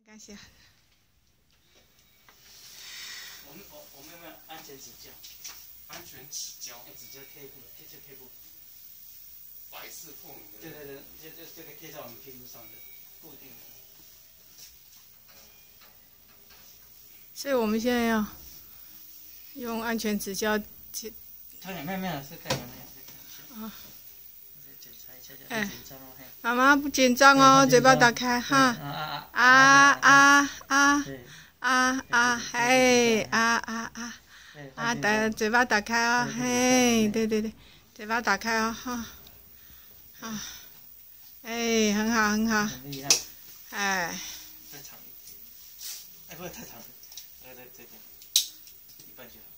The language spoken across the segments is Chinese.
感谢。 我们有没有安全指胶？ 安全指胶， 指胶贴布，贴布。 白色透明的。 对，这个贴在我们皮肤上的，固定的。 所以我们现在要用安全指胶贴。 它有慢慢是看有没有，再看一下。啊。再检查一下，很紧张哦。 妈妈不紧张哦，嘴巴打开哈。嘴巴打开哦，嘿，对，嘴巴打开哦，哈，啊，哎，很好。 很厉害。 哎。 再长一点，哎，不会太长了，这边一半就好。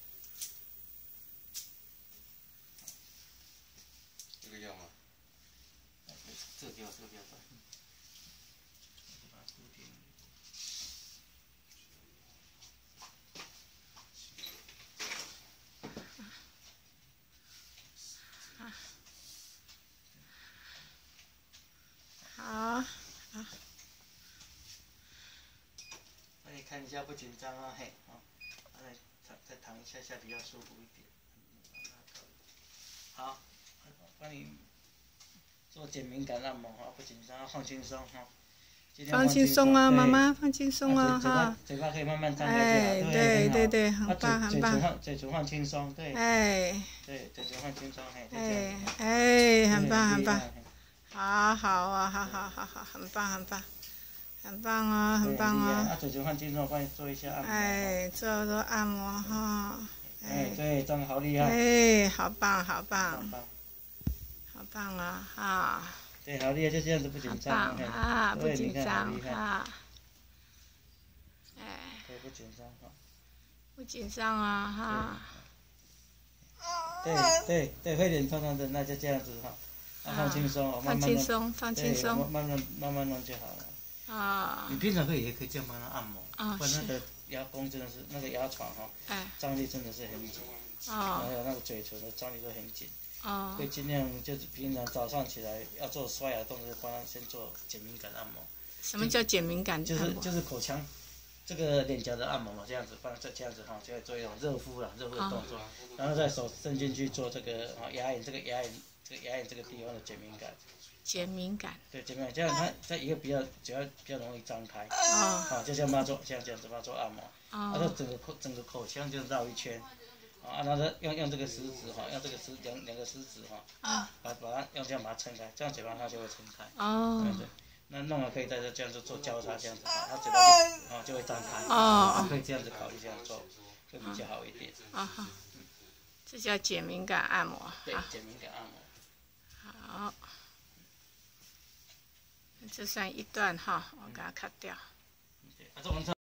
这个要吗？ 这个不要断。把它固定。 好。 那你看一下不紧张啊，嘿，好，再躺一下比较舒服一点。好，帮你做减敏感按摩哈，不紧张，放轻松哈。 放轻松啊，妈妈，放轻松啊，哈。 嘴巴可以慢慢张开就好， 对，很棒。 嘴唇放轻松，对。 哎。 对，嘴唇放轻松，嘿， 很棒。好啊，好，很棒哦。 嘴唇放轻松，帮你做一下按摩。 哎，做按摩哈。 哎，对，这样好厉害。 哎，好棒啊，哈。 对，好厉害，就这样子不紧张。 不紧张哈。哎。 对，不紧张哈。 不紧张啊，哈。 对，会脸痛痛的，那就这样子哈。放轻松， 放轻松， 慢慢弄就好了。 啊。 你平常也可以这样帮他按摩。不然那个牙弓真的是那个牙床哈，张力真的是很紧。还有那个嘴唇的张力都很紧。所以尽量就是平常早上起来要做刷牙动作，帮他先做减敏感按摩。 什么叫减敏感按摩？ 就是口腔这个脸颊的按摩嘛，这样子，帮这样子哈，就会做一种热敷的动作，然后再手伸进去做这个牙龈这个地方的减敏感。 减敏感。对， 减敏感，这样它以后比较容易张开。就这样帮他做，这样子帮他做按摩。它整个口腔就绕一圈。然后用这个食指哈，用这个两个食指哈，把它用这样把它撑开，这样嘴巴它就会撑开。对，那弄了可以在这样子做交叉这样子，它嘴巴就会张开。可以这样子考虑这样做，会比较好一点。 这叫减敏感按摩。 对，减敏感按摩。 好，这算一段哈，我给它 cut 掉。